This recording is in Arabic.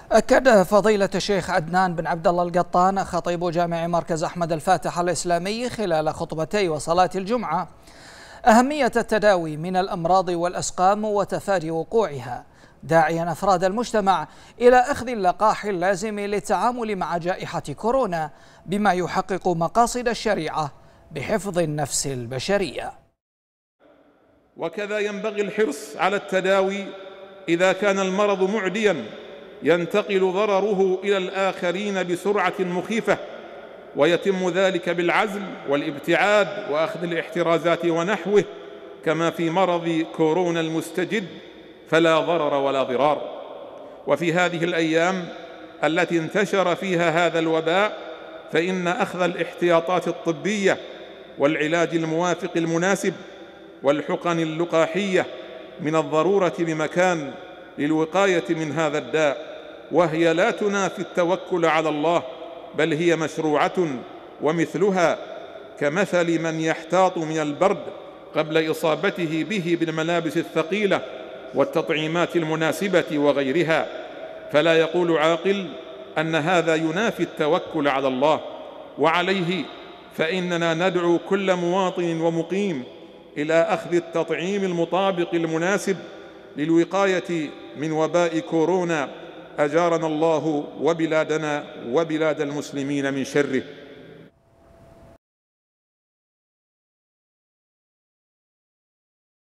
أكد فضيلة الشيخ عدنان بن عبد الله القطان خطيب جامع مركز أحمد الفاتح الإسلامي خلال خطبتي وصلاة الجمعة أهمية التداوي من الأمراض والأسقام وتفادي وقوعها، داعيا أفراد المجتمع إلى أخذ اللقاح اللازم للتعامل مع جائحة كورونا بما يحقق مقاصد الشريعة بحفظ النفس البشرية. وكذا ينبغي الحرص على التداوي إذا كان المرض معديا ينتقل ضرره إلى الآخرين بسرعة مخيفة، ويتم ذلك بالعزل والابتعاد وأخذ الاحترازات ونحوه، كما في مرض كورونا المستجد فلا ضرر ولا ضرار. وفي هذه الأيام التي انتشر فيها هذا الوباء فإن أخذ الاحتياطات الطبية والعلاج الموافق المناسب والحقن اللقاحية من الضرورة بمكان للوقاية من هذا الداء، وهي لا تنافي التوكل على الله، بل هي مشروعة ومثلها كمثل من يحتاط من البرد قبل إصابته به بالملابس الثقيلة والتطعيمات المناسبة وغيرها. فلا يقول عاقل أن هذا ينافي التوكل على الله، وعليه فإننا ندعو كل مواطن ومقيم إلى أخذ التطعيم المطابق المناسب للوقاية من وباء كورونا، أجارنا الله وبلادنا وبلاد المسلمين من شره.